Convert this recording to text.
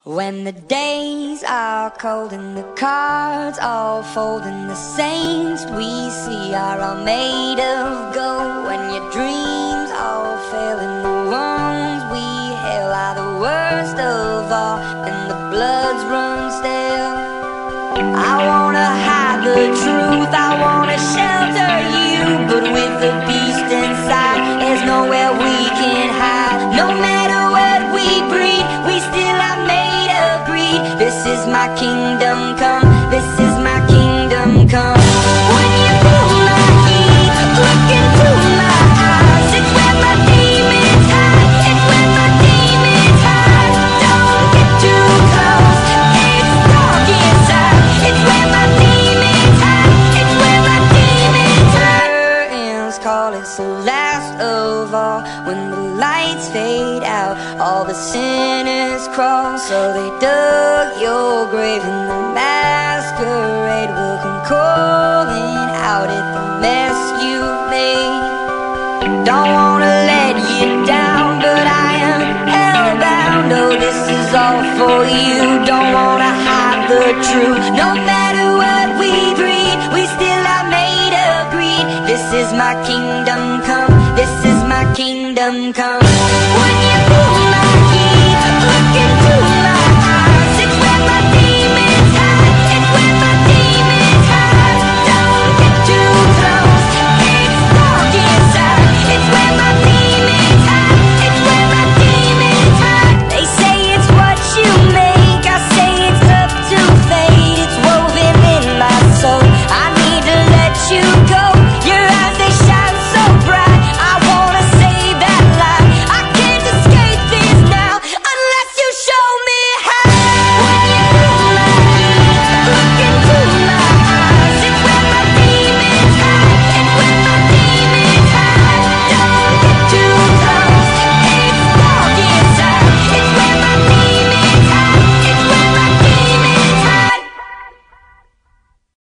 When the days are cold and the cards all fold and the saints we see are all made of gold, when your dreams all fail and the wounds we hail are the worst of all and the bloods run stale, I wanna hide the truth, I wanna shelter you, but with the beast inside there's nowhere we can hide. No matter what we breed, we still are made of greed. This is my kingdom come, this is my kingdom come. When you feel my heat, look into my eyes, it's where my demons hide, it's where my demons hide. Don't get too close, it's dark inside, it's where my demons hide, it's where my demons hide. Curtains call, it's the last of all. When the lights fade out, all the sinners crawl. So they dug your grave and the masquerade will come calling out at the mess you made. Don't wanna let you down, but I am hellbound. Oh, this is all for you. Don't wanna hide the truth. No matter what we breed, we still are made of greed. This is my kingdom come, this is my kingdom come.